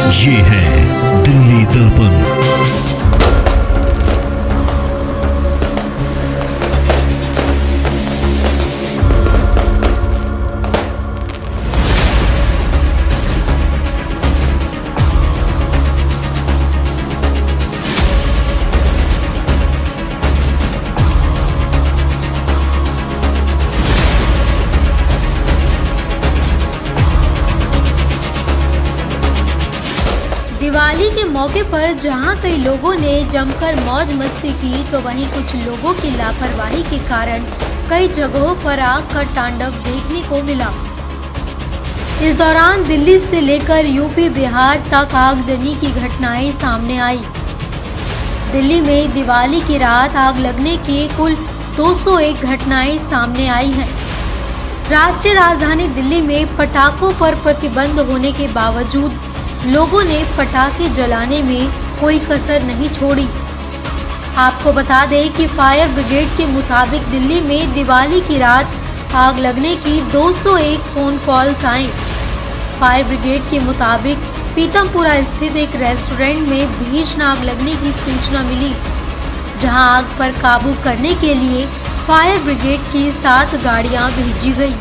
ये है दिल्ली दर्पण। दिवाली के मौके पर जहां कई लोगों ने जमकर मौज मस्ती की, तो वहीं कुछ लोगों की लापरवाही के कारण कई जगहों पर आग का तांडव देखने को मिला। इस दौरान दिल्ली से लेकर यूपी बिहार तक आगजनी की घटनाएं सामने आई। दिल्ली में दिवाली की रात आग लगने की कुल 201 घटनाएं सामने आई हैं। राष्ट्रीय राजधानी दिल्ली में पटाखों पर प्रतिबंध होने के बावजूद लोगों ने पटाखे जलाने में कोई कसर नहीं छोड़ी। आपको बता दें कि फायर ब्रिगेड के मुताबिक दिल्ली में दिवाली की रात आग लगने की 201 फोन कॉल्स आए। फायर ब्रिगेड के मुताबिक पीतमपुरा स्थित एक रेस्टोरेंट में भीषण आग लगने की सूचना मिली, जहां आग पर काबू करने के लिए फायर ब्रिगेड की 7 गाड़ियां भेजी गई।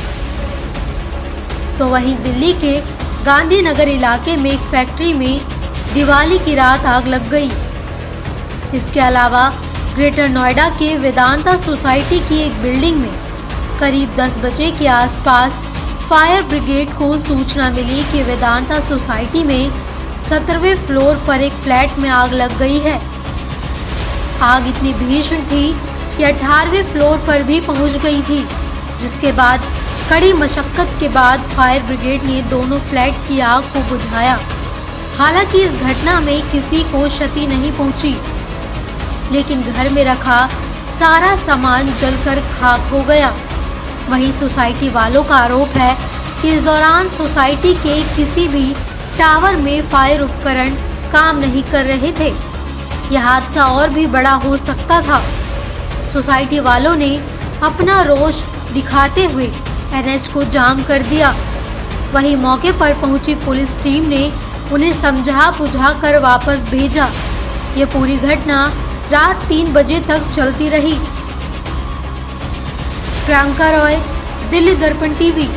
तो वहीं दिल्ली के गांधीनगर इलाके में एक फैक्ट्री में दिवाली की रात आग लग गई। इसके अलावा ग्रेटर नोएडा के वेदांता सोसाइटी की एक बिल्डिंग में करीब 10 बजे के आसपास फायर ब्रिगेड को सूचना मिली कि वेदांता सोसाइटी में 17वें फ्लोर पर एक फ्लैट में आग लग गई है। आग इतनी भीषण थी कि 18वें फ्लोर पर भी पहुंच गई थी, जिसके बाद कड़ी मशक्कत के बाद फायर ब्रिगेड ने दोनों फ्लैट की आग को बुझाया। हालांकि इस घटना में किसी को क्षति नहीं पहुंची, लेकिन घर में रखा सारा सामान जलकर खाक हो गया। वहीं सोसाइटी वालों का आरोप है कि इस दौरान सोसाइटी के किसी भी टावर में फायर उपकरण काम नहीं कर रहे थे। यह हादसा और भी बड़ा हो सकता था। सोसाइटी वालों ने अपना रोष दिखाते हुए एनएच को जाम कर दिया। वहीं मौके पर पहुंची पुलिस टीम ने उन्हें समझा बुझा कर वापस भेजा। ये पूरी घटना रात 3 बजे तक चलती रही। प्रियंका रॉय, दिल्ली दर्पण टीवी।